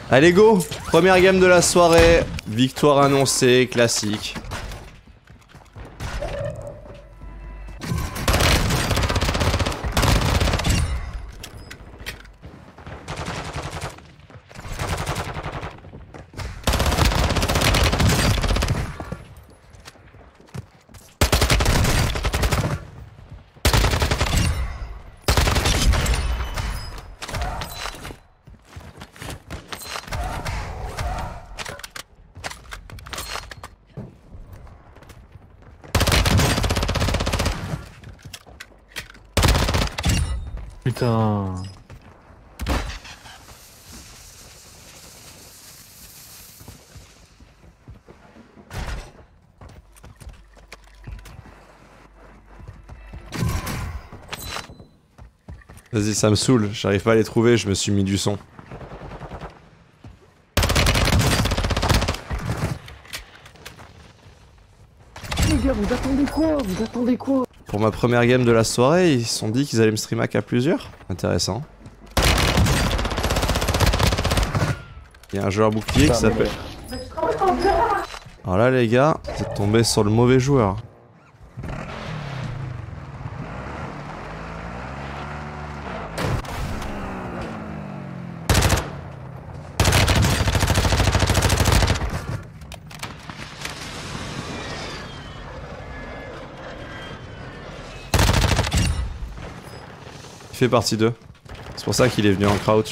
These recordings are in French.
Allez go! Première game de la soirée. Victoire annoncée, classique. Putain. Vas-y, ça me saoule. J'arrive pas à les trouver, je me suis mis du son. Les gars, vous attendez quoi? Vous attendez quoi? Pour ma première game de la soirée, ils se sont dit qu'ils allaient me stream hack à plusieurs. Intéressant. Il y a un joueur bouclier qui s'appelle... Alors là les gars, vous êtes tombés sur le mauvais joueur. Il fait partie d'eux. C'est pour ça qu'il est venu en crouch.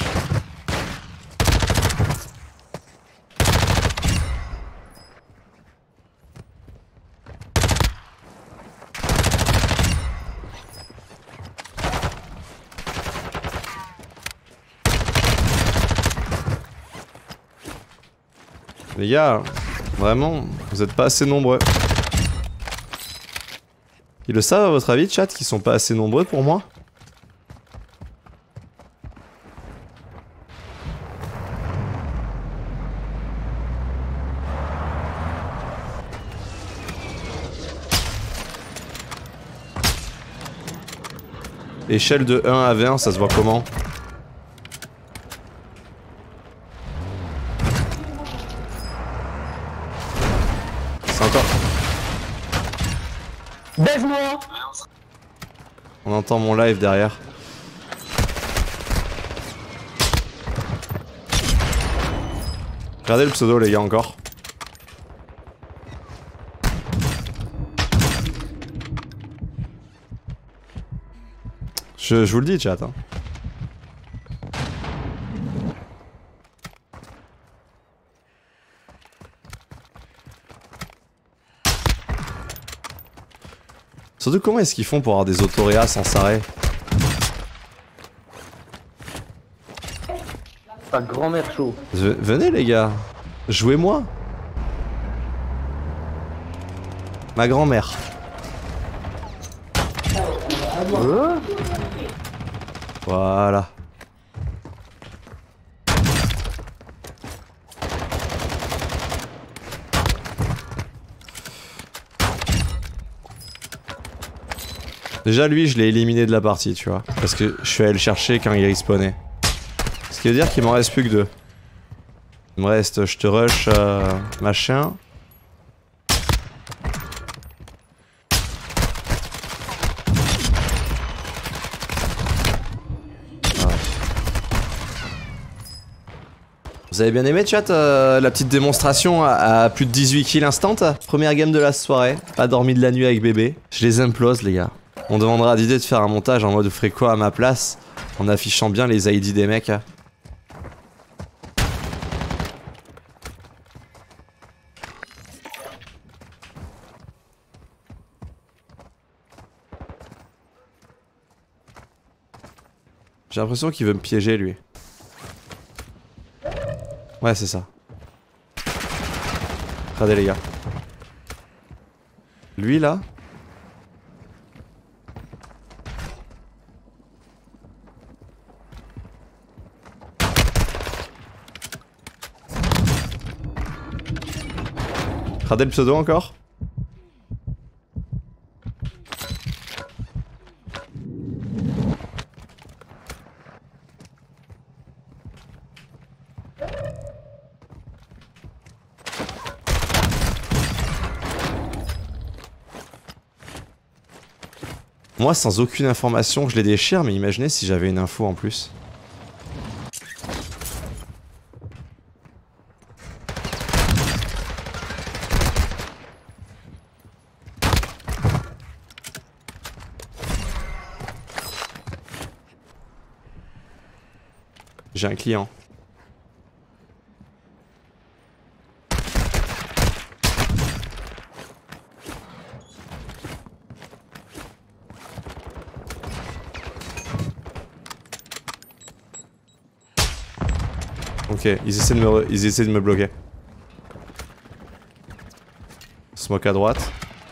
Les gars, vraiment, vous êtes pas assez nombreux. Ils le savent à votre avis, chat, qu'ils sont pas assez nombreux pour moi? Échelle de 1 à 20, ça se voit comment? C'est encore... Baise-moi! On entend mon live derrière. Regardez le pseudo les gars encore. Je vous le dis chat hein. Surtout comment est-ce qu'ils font pour avoir des autoréas sans arrêt? Ta grand-mère chaud. Venez les gars, jouez-moi. Ma grand-mère. Voilà. Déjà lui je l'ai éliminé de la partie tu vois. Parce que je suis allé le chercher quand il respawnait. Ce qui veut dire qu'il m'en reste plus que 2. Il me reste je te rush machin. Vous avez bien aimé chat la petite démonstration à plus de 18 kills instant? Première game de la soirée, pas dormi de la nuit avec bébé. Je les implose les gars. On demandera à Didier de faire un montage en mode vous ferez quoi à ma place en affichant bien les ID des mecs. J'ai l'impression qu'il veut me piéger lui. Ouais c'est ça. Regardez les gars. Lui là. Regardez le pseudo encore. Moi, sans aucune information, je les déchire, mais imaginez si j'avais une info en plus. J'ai un client. Ok, ils essaient de me bloquer. Smoke à droite.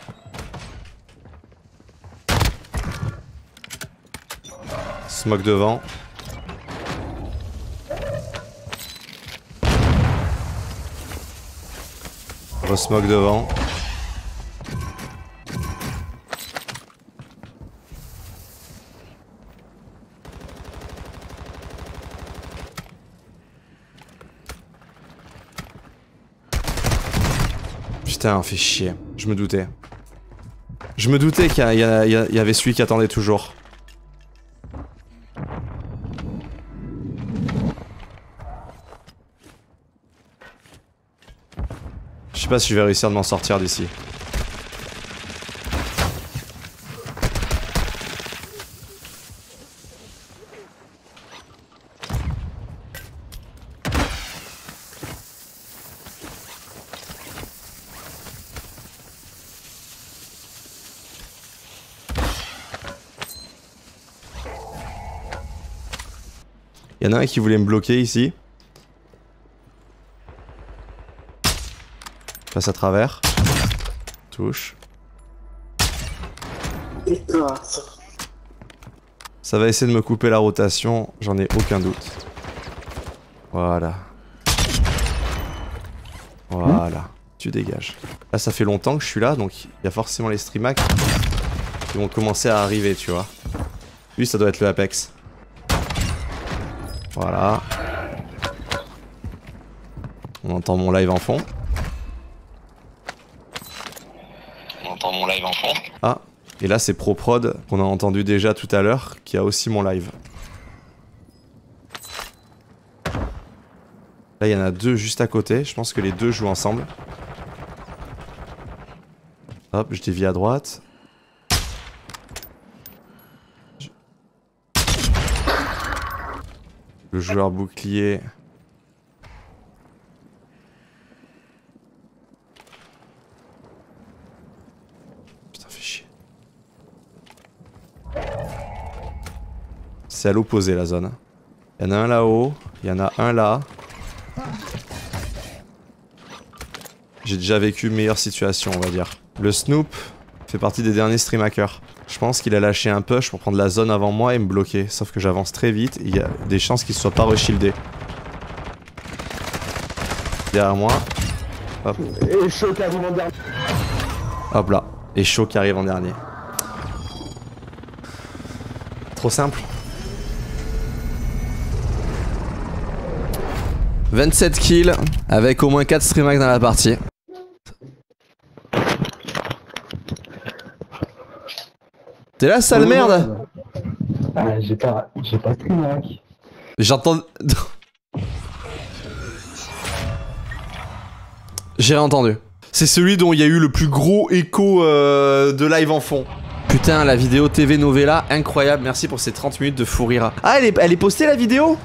Smoke devant. Re-smoke devant. Putain, on fait chier. Je me doutais. Je me doutais qu'il y avait celui qui attendait toujours. Je sais pas si je vais réussir de m'en sortir d'ici. Il y en a un qui voulait me bloquer ici. Passe à travers. Touche. Ça va essayer de me couper la rotation, j'en ai aucun doute. Voilà. Voilà. Tu dégages. Là ça fait longtemps que je suis là, donc il y a forcément les streamhacks qui vont commencer à arriver, tu vois. Lui ça doit être le Apex. Voilà. On entend mon live en fond. Ah, et là c'est ProProd qu'on a entendu déjà tout à l'heure, qui a aussi mon live. Là il y en a deux juste à côté, je pense que les deux jouent ensemble. Hop, je dévie à droite. Le joueur bouclier. Putain, fait chier. C'est à l'opposé la zone. Il y en a un là-haut, il y en a un là. J'ai déjà vécu meilleure situation, on va dire. Le Snoop fait partie des derniers stream hackers. Je pense qu'il a lâché un push pour prendre la zone avant moi et me bloquer. Sauf que j'avance très vite et il y a des chances qu'il soit pas reshieldé. Derrière moi. Hop. Et chaud qui arrive en dernier. Hop là. Et chaud qui arrive en dernier. Trop simple. 27 kills avec au moins 4 stream hacks dans la partie. T'es là, sale merde? Ah, j'ai pas stream hack. J'entends... J'ai réentendu. C'est celui dont il y a eu le plus gros écho de live en fond. Putain, la vidéo TV Novella, incroyable. Merci pour ces 30 minutes de fou rire. Ah, elle est postée la vidéo?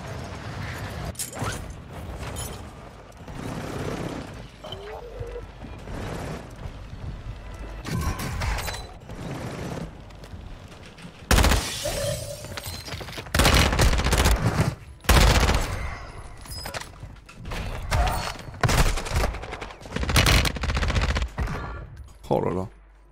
Oh là là.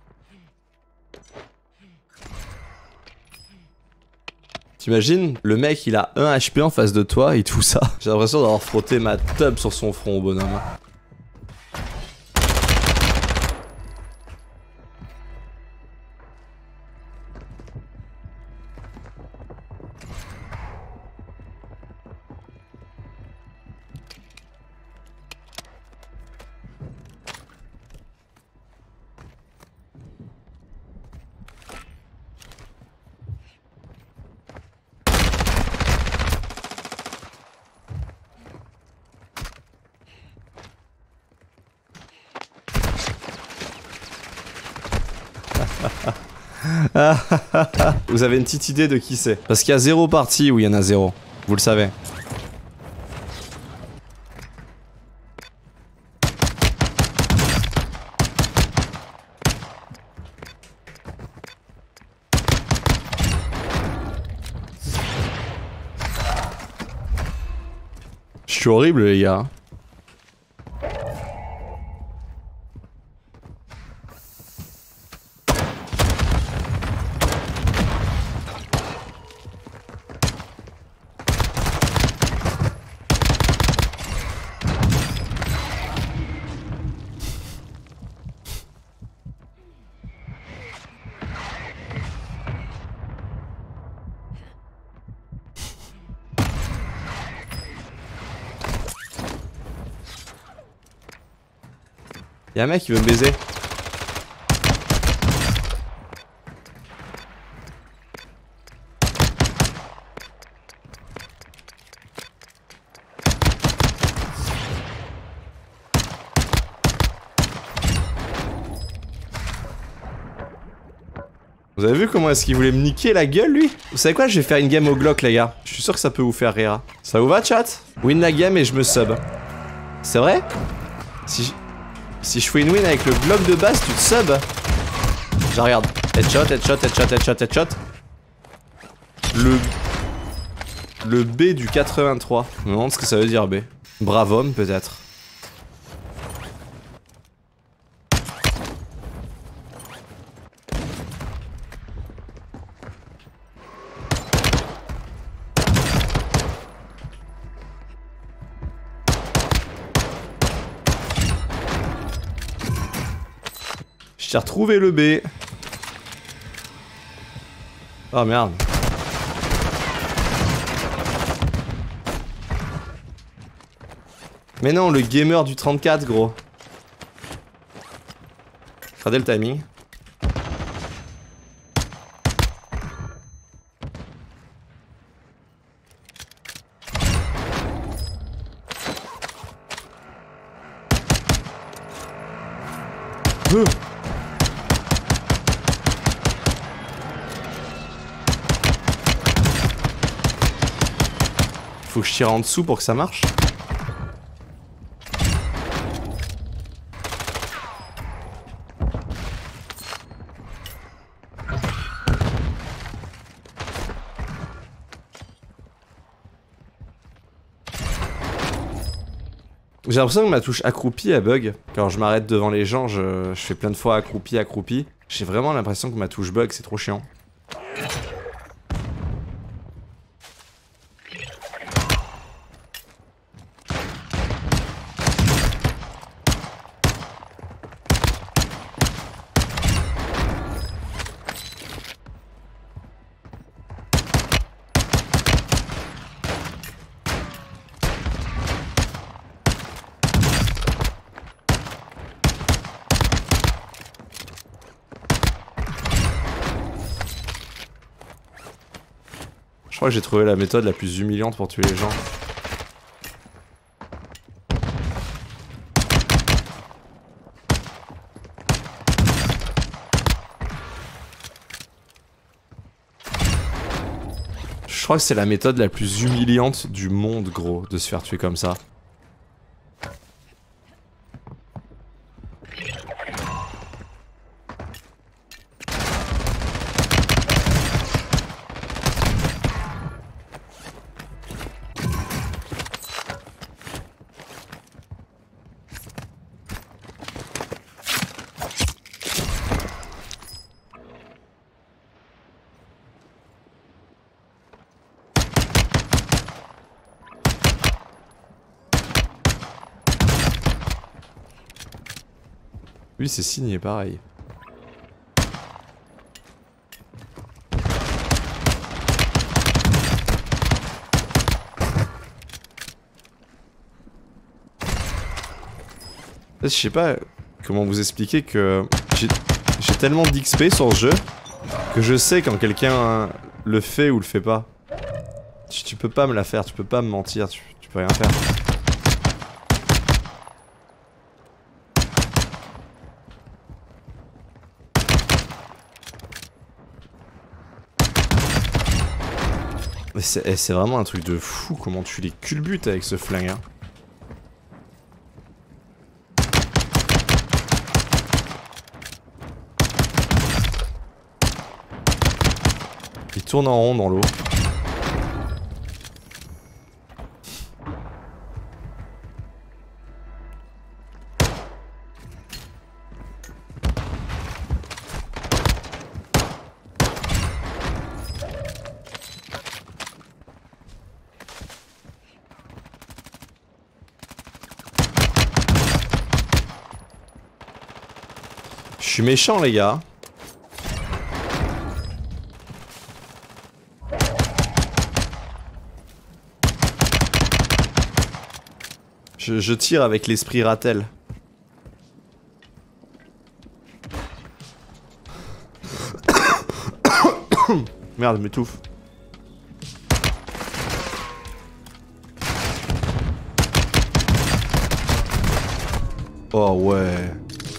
T'imagines, le mec il a 1 HP en face de toi, il te fout ça. J'ai l'impression d'avoir frotté ma tub sur son front, bonhomme. Vous avez une petite idée de qui c'est? Parce qu'il y a 0 partie où il y en a 0. Vous le savez. Je suis horrible les gars. Y'a un mec qui veut me baiser. Vous avez vu comment est-ce qu'il voulait me niquer la gueule lui? Vous savez quoi, je vais faire une game au Glock les gars. Je suis sûr que ça peut vous faire rire. Ça vous va chat? Win la game et je me sub. C'est vrai? Si je fais une win avec le Glock de base, tu te sub? Je regarde. Headshot, headshot, headshot, headshot, headshot. Le B du 83. Je me demande ce que ça veut dire B. Bravo homme peut-être. J'ai retrouvé le B. Oh merde. Mais non, le gamer du 34 gros. Regardez le timing. Faut que je tire en dessous pour que ça marche. J'ai l'impression que ma touche accroupie elle bug. Quand je m'arrête devant les gens, je fais plein de fois accroupi, accroupi. J'ai vraiment l'impression que ma touche bug, c'est trop chiant. Je crois que j'ai trouvé la méthode la plus humiliante pour tuer les gens. Je crois que c'est la méthode la plus humiliante du monde, gros, de se faire tuer comme ça. Lui c'est signé pareil. Je sais pas comment vous expliquer que j'ai tellement d'XP sur ce jeu que je sais quand quelqu'un le fait ou le fait pas. Tu peux pas me la faire, tu peux pas me mentir, tu peux rien faire. C'est vraiment un truc de fou comment tu les culbutes avec ce flingue. Hein. Il tourne en rond dans l'eau. Je suis méchant les gars. Je tire avec l'esprit Ratel. Merde, je m'étouffe. Oh ouais.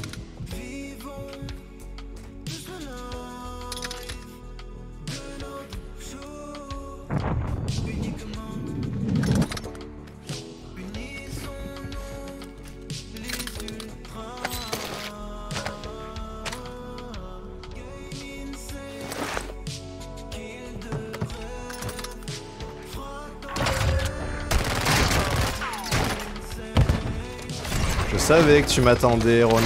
Je savais que tu m'attendais, Ronel.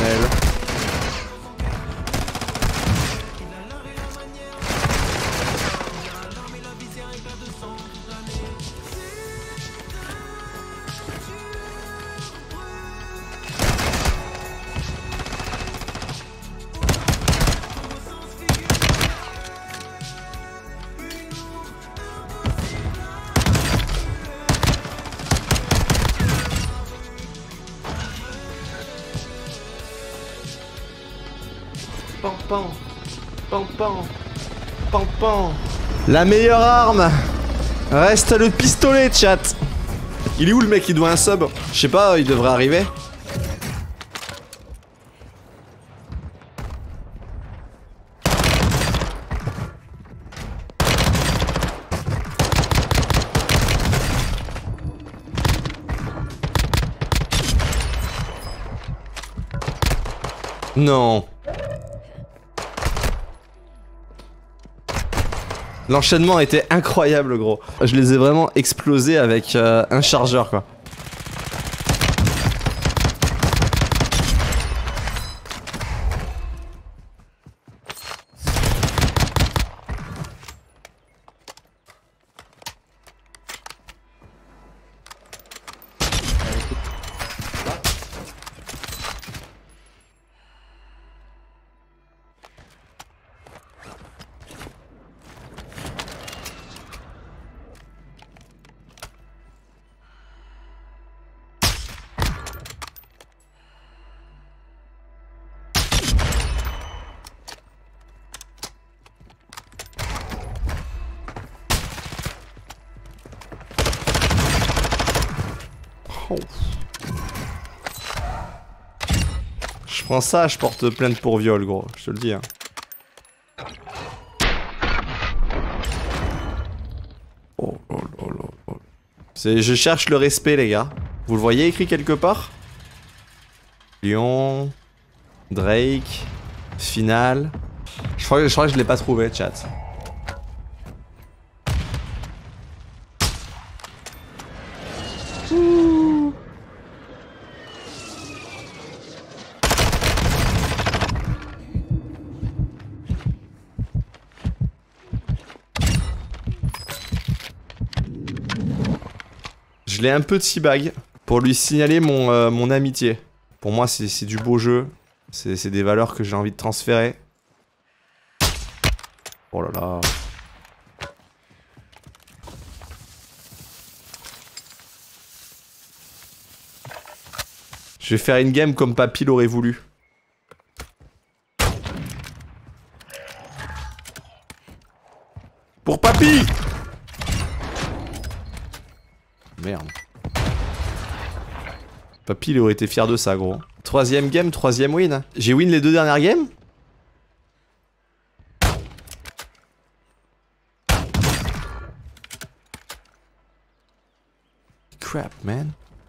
Pan pan, pan pan, pan pan. La meilleure arme reste le pistolet, chat. Il est où le mec qui doit un sub? Je sais pas, il devrait arriver. Non. L'enchaînement était incroyable, gros. Je les ai vraiment explosés avec un chargeur, quoi. Je prends ça, je porte plainte pour viol, gros, je te le dis. Hein. Oh, oh, oh, oh, oh. Je cherche le respect, les gars. Vous le voyez écrit quelque part? Lyon, Drake, Final. Je crois que je l'ai pas trouvé, chat. Je l'ai un peu teabag pour lui signaler mon amitié. Pour moi, c'est du beau jeu. C'est des valeurs que j'ai envie de transférer. Oh là là. Je vais faire une game comme Papy l'aurait voulu. Pour Papy! Merde. Papy il aurait été fier de ça, gros. Troisième game, troisième win. J'ai win les deux dernières games? crap, man.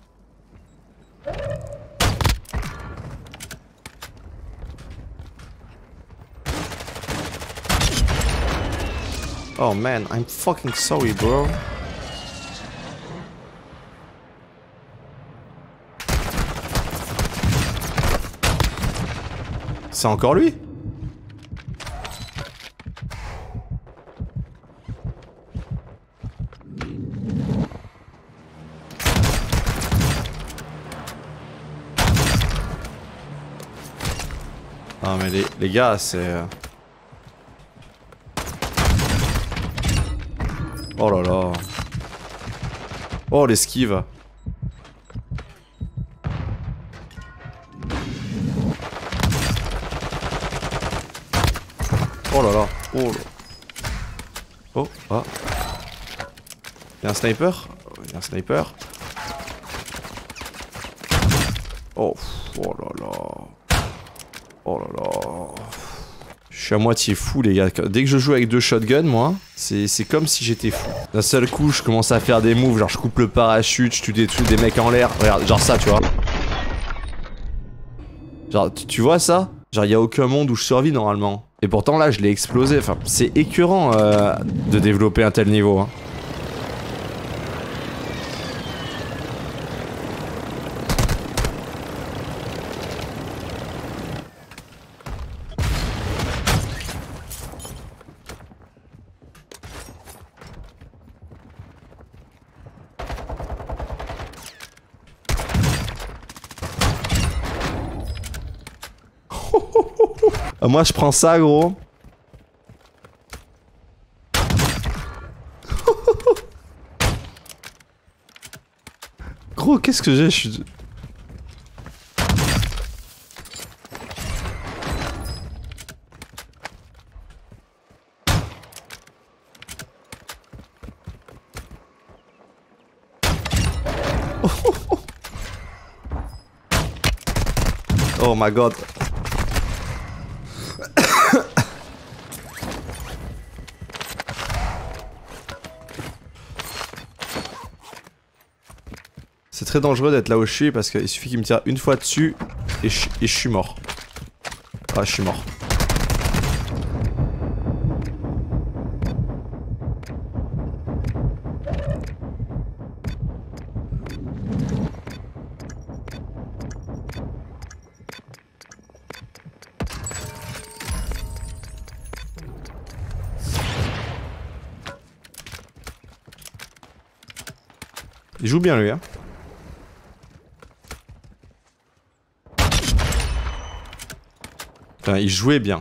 Oh man, I'm fucking sorry, bro. C'est encore lui? Non mais les gars, c'est... Oh là là. Oh l'esquive. Oh là là. Oh là. Oh, ah. Y'a un sniper? Y'a un sniper. Oh, oh là là. Oh là là. Je suis à moitié fou les gars. Dès que je joue avec 2 shotguns moi, c'est comme si j'étais fou. D'un seul coup je commence à faire des moves, genre je coupe le parachute, je tue des mecs en l'air. Regarde, genre ça tu vois. Genre tu vois ça? Genre y a aucun monde où je survis normalement. Et pourtant là je l'ai explosé, enfin c'est écœurant de développer un tel niveau hein. Moi je prends ça gros. Gros qu'est-ce que j'ai? Je suis... Oh my god. C'est très dangereux d'être là où je suis parce qu'il suffit qu'il me tire une fois dessus et je suis mort. Ah, je suis mort. Il joue bien lui hein. Enfin, il jouait bien.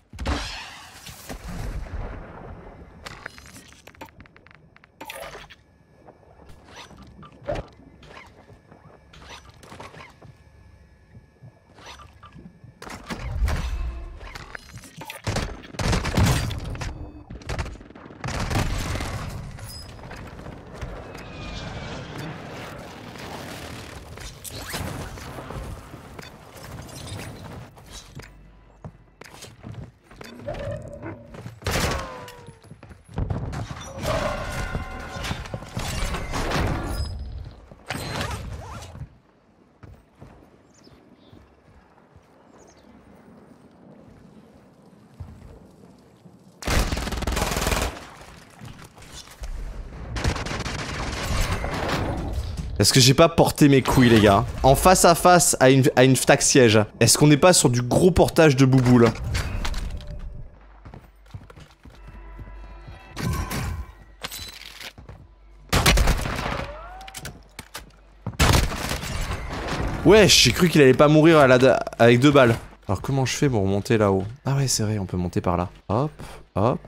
Est-ce que j'ai pas porté mes couilles les gars? En face à face à une FTAC siège. Est-ce qu'on n'est pas sur du gros portage de bouboule? Ouais, j'ai cru qu'il allait pas mourir avec 2 balles. Alors comment je fais pour monter là-haut? Ah ouais c'est vrai, on peut monter par là. Hop, hop.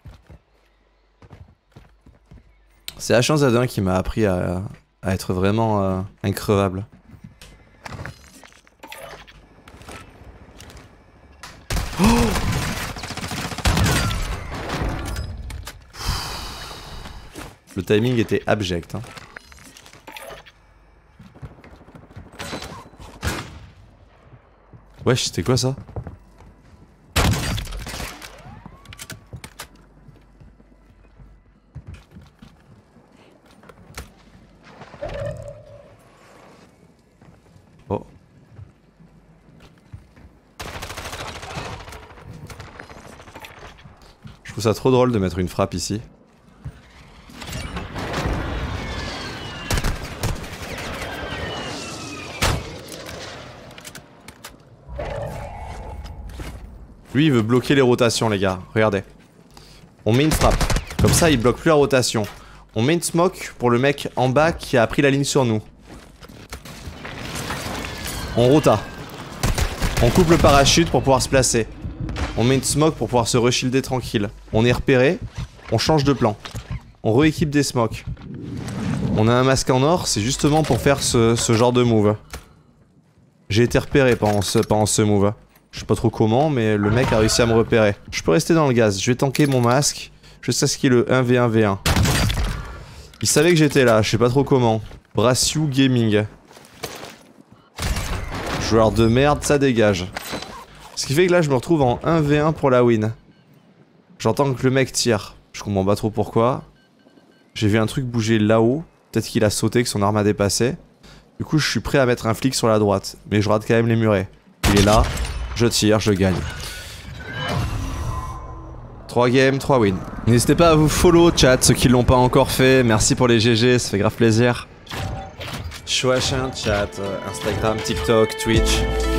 C'est H1Z1 qui m'a appris à être vraiment increvable. Oh le timing était abject. Hein. Wesh, c'était quoi ça? Oh. Je trouve ça trop drôle de mettre une frappe ici. Lui il veut bloquer les rotations les gars, regardez. On met une frappe, comme ça il bloque plus la rotation. On met une smoke pour le mec en bas qui a pris la ligne sur nous. On rota. On coupe le parachute pour pouvoir se placer. On met une smoke pour pouvoir se reshilder tranquille. On est repéré, on change de plan. On rééquipe des smokes. On a un masque en or, c'est justement pour faire ce genre de move. J'ai été repéré pendant ce move. Je sais pas trop comment, mais le mec a réussi à me repérer. Je peux rester dans le gaz, je vais tanker mon masque. Je sais ce qui est le 1v1v1. Il savait que j'étais là, je sais pas trop comment. Brassiou Gaming. Joueur de merde, ça dégage. Ce qui fait que là je me retrouve en 1v1 pour la win. J'entends que le mec tire. Je comprends pas trop pourquoi. J'ai vu un truc bouger là-haut. Peut-être qu'il a sauté, que son arme a dépassé. Du coup je suis prêt à mettre un flic sur la droite. Mais je rate quand même les murets. Il est là. Je tire, je gagne. 3 games, 3 wins. N'hésitez pas à vous follow chat, ceux qui l'ont pas encore fait. Merci pour les GG, ça fait grave plaisir. Chouachin, chat, Instagram, TikTok, Twitch.